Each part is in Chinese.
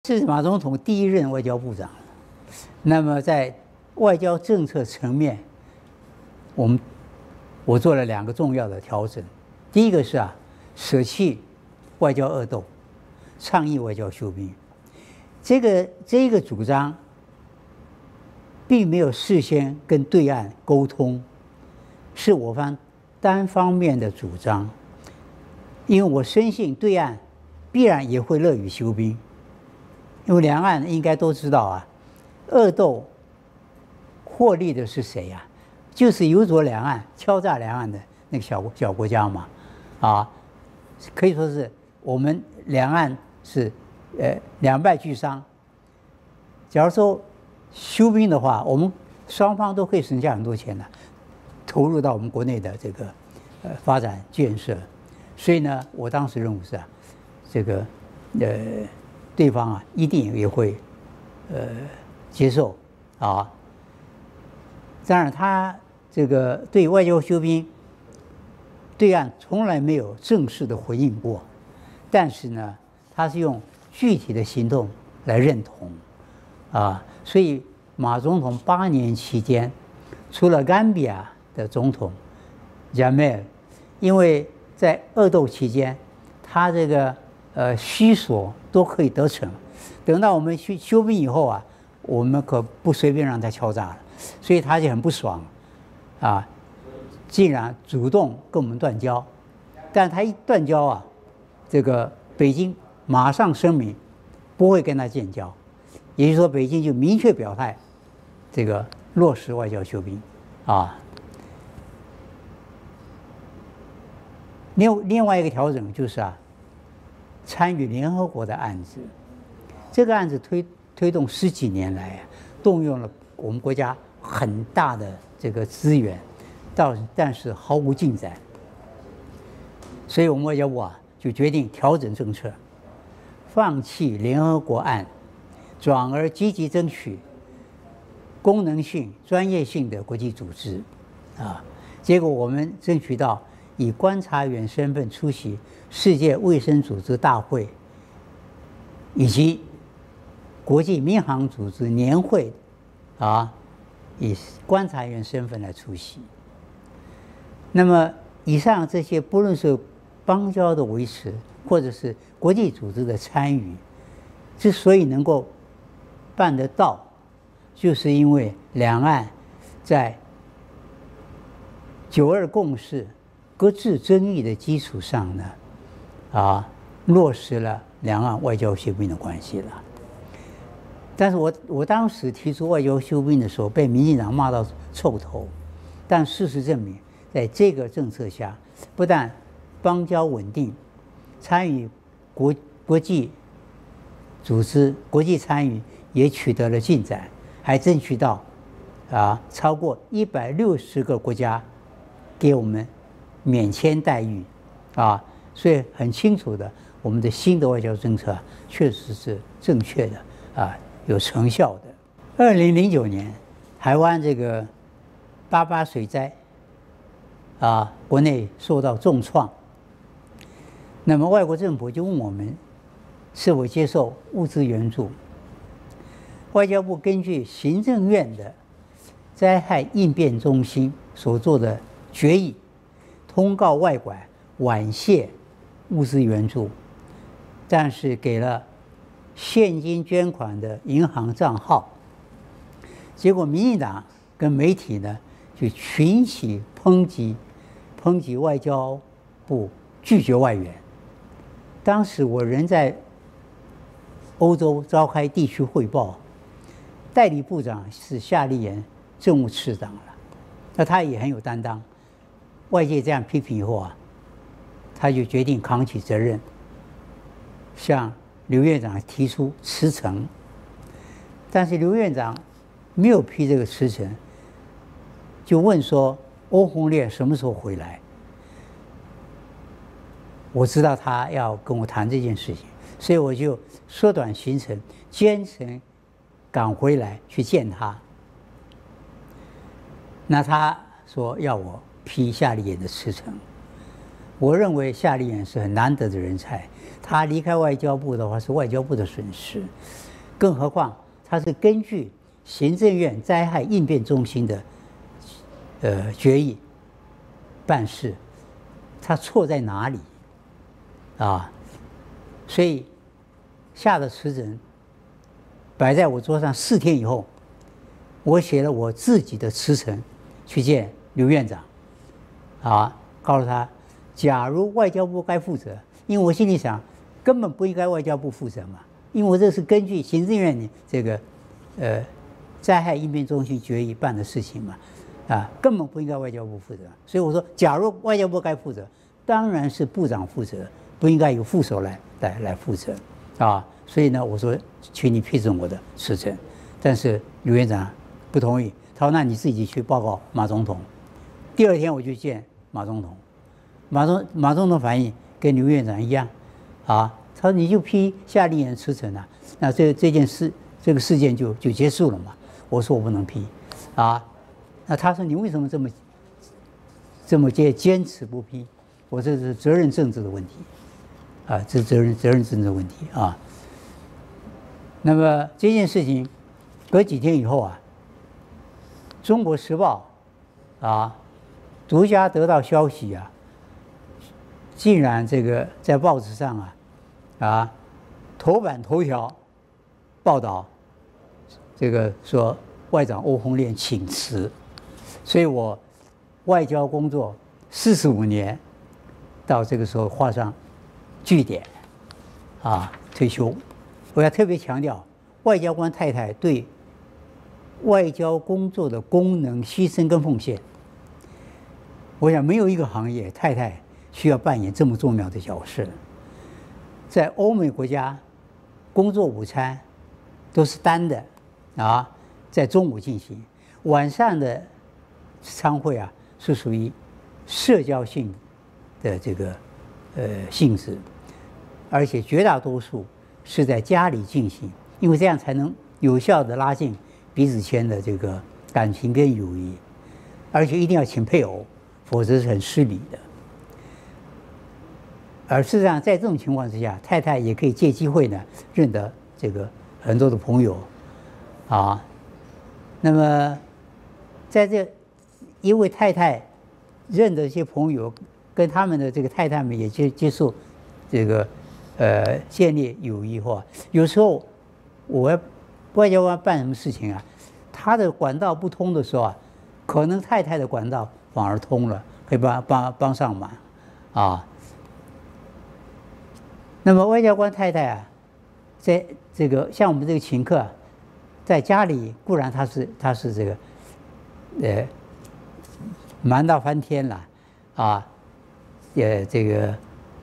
是马总统第一任外交部长。那么在外交政策层面，我做了2个重要的调整。第一个是舍弃外交恶斗，倡议外交休兵。这个主张并没有事先跟对岸沟通，是我方单方面的主张。因为我深信对岸必然也会乐于休兵，因为两岸应该都知道恶斗获利的是谁就是游走两岸、敲诈两岸的那个小国家嘛，可以说是我们两岸是两败俱伤。假如说休兵的话，我们双方都可以省下很多钱投入到我们国内的这个发展建设。所以呢，我当时认为是这个对方一定也会接受当然，他这个对外交休兵，对岸从来没有正式的回应过，但是呢，他是用具体的行动来认同所以马总统8年期间，除了甘比亚的总统加梅尔，因为在恶斗期间，他这个虚索都可以得逞，等到我们休兵以后我们可不随便让他敲诈了，所以他就很不爽竟然主动跟我们断交。但他一断交这个北京马上声明不会跟他建交，也就是说北京就明确表态这个落实外交休兵另外一个调整就是参与联合国的案子。这个案子推动10几年来动用了我们国家很大的这个资源，但是毫无进展。所以我们外交部就决定调整政策，放弃联合国案，转而积极争取功能性、专业性的国际组织结果我们争取到以观察员身份出席世界卫生组织大会，以及国际民航组织年会以观察员身份来出席。那么以上这些，不论是邦交的维持，或者是国际组织的参与，之所以能够办得到，就是因为两岸在9·2共识、搁置争议的基础上呢，落实了两岸外交休兵的关系了。但是我当时提出外交休兵的时候，被民进党骂到臭头。但事实证明，在这个政策下，不但邦交稳定，参与国际组织、国际参与也取得了进展，还争取到超过160个国家给我们免签待遇所以很清楚的，我们的新的外交政策确实是正确的有成效的。2009年，台湾这个88水灾国内受到重创，那么外国政府就问我们是否接受物资援助。外交部根据行政院的灾害应变中心所做的决议，通告外管婉谢物资援助，但是给了现金捐款的银行账号。结果民进党跟媒体呢就群起抨击外交部拒绝外援。当时我人在欧洲召开地区汇报，代理部长是夏立言政务次长了，那他也很有担当。外界这样批评以后他就决定扛起责任，向刘院长提出辞呈。但是刘院长没有批这个辞呈，就问说欧鸿烈什么时候回来。我知道他要跟我谈这件事情，所以我就缩短行程，兼程赶回来去见他。那他说要我批夏立言的辞呈。我认为夏立言是很难得的人才， 他离开外交部的话是外交部的损失，更何况他是根据行政院灾害应变中心的决议办事，他错在哪里啊？所以下的辞呈摆在我桌上4天以后，我写了我自己的辞呈去见刘院长，告诉他，假如外交部该负责，因为我心里想根本不应该外交部负责嘛，因为我这是根据行政院这个灾害应变中心决议办的事情嘛，根本不应该外交部负责。所以我说，假如外交部该负责，当然是部长负责，不应该由副手来负责所以呢，我说，请你批准我的辞呈，但是刘院长不同意，他说那你自己去报告马总统。第2天我就见马总统，马总统反应跟刘院长一样，他说你就批夏立言辞呈那这个事件就结束了嘛。我说我不能批，那他说你为什么这么坚持不批？我这是责任政治的问题，这是责任政治的问题那么这件事情隔几天以后《中国时报》独家得到消息竟然这个在报纸上头版头条报道这个说外长欧鸿烈请辞，所以我外交工作45年到这个时候画上句点退休。我要特别强调，外交官太太对外交工作的功能牺牲跟奉献，我想没有一个行业太太需要扮演这么重要的角色。在欧美国家，工作午餐都是单的在中午进行，晚上的餐会是属于社交性的这个性质，而且绝大多数是在家里进行，因为这样才能有效的拉近彼此间的这个感情跟友谊，而且一定要请配偶，否则是很失礼的。而事实上，在这种情况之下，太太也可以借机会呢认得这个很多的朋友那么在这，因为太太认得一些朋友，跟他们的这个太太们也接受这个建立友谊或有时候我外交官办什么事情他的管道不通的时候可能太太的管道反而通了，可以帮上忙那么外交官太太在这个像我们这个请客，在家里固然他是这个忙到翻天了这个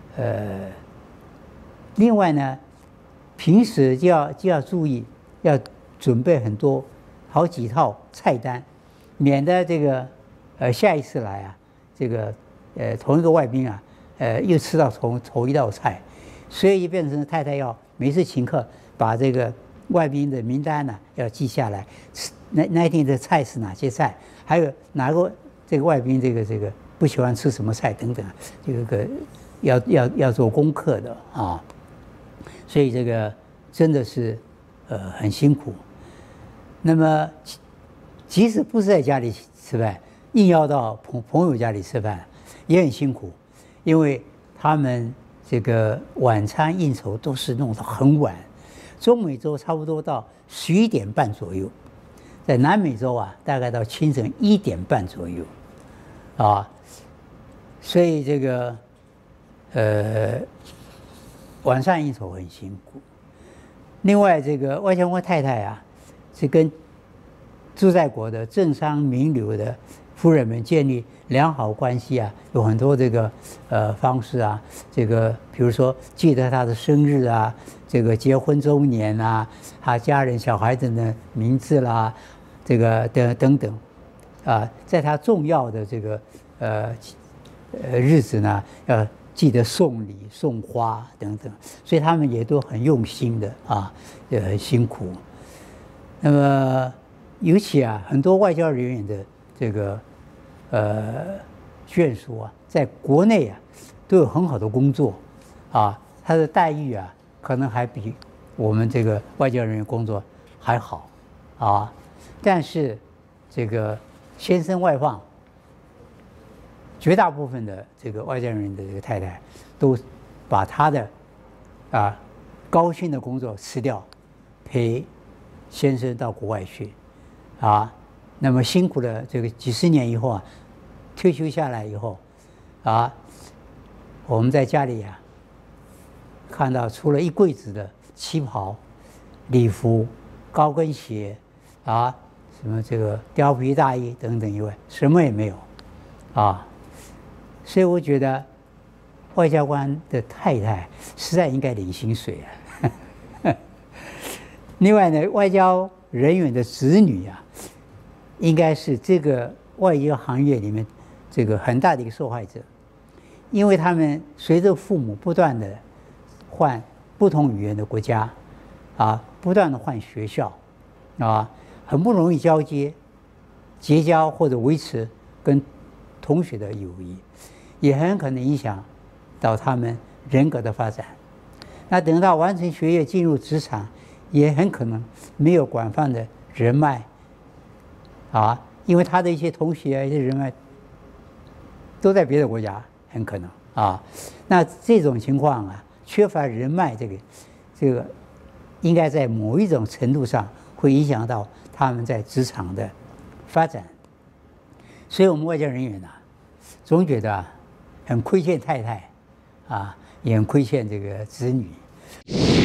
另外呢，平时就要注意，要准备好几套菜单，免得这个下一次来这个同一个外宾又吃到同一道菜，所以就变成太太要每次请客把这个外宾的名单要记下来，那一天的菜是哪些菜，还有哪个这个外宾这个不喜欢吃什么菜等等，这个要做功课的所以这个真的是很辛苦。那么即使不是在家里吃饭，硬要到朋友家里吃饭也很辛苦，因为他们这个晚餐应酬都是弄得很晚，中美洲差不多到11点半左右，在南美洲大概到清晨1点半左右所以这个晚上应酬很辛苦。另外，这个外交官太太是跟驻在国的政商名流的夫人们建立良好关系有很多这个方式这个比如说记得他的生日这个结婚周年他家人小孩子的名字啦，这个等等在他重要的这个日子呢，要记得送礼送花等等，所以他们也都很用心的也很辛苦。那么尤其很多外交人员的这个眷属在国内都有很好的工作他他的待遇啊，可能还比我们这个外交人员工作还好啊。但是这个先生外放，绝大部分的这个外交人员的这个太太都把他的高薪的工作辞掉，陪先生到国外去啊。那么辛苦了这个几十年以后啊，退休下来以后啊，我们在家里啊看到除了一柜子的旗袍、礼服、高跟鞋啊，什么这个貂皮大衣等等以外，什么也没有啊。所以我觉得外交官的太太实在应该领薪水啊。另外呢，外交人员的子女啊，应该是这个外交行业里面这个很大的一个受害者，因为他们随着父母不断的换不同语言的国家啊，不断的换学校啊，很不容易结交或者维持跟同学的友谊，也很可能影响到他们人格的发展。那等到完成学业进入职场，也很可能没有广泛的人脉啊，因为他的一些同学、一些人脉都在别的国家，很可能啊。那这种情况啊，缺乏人脉，这个应该在某一种程度上会影响到他们在职场的发展。所以我们外交人员啊，总觉得很亏欠太太啊，也很亏欠这个子女。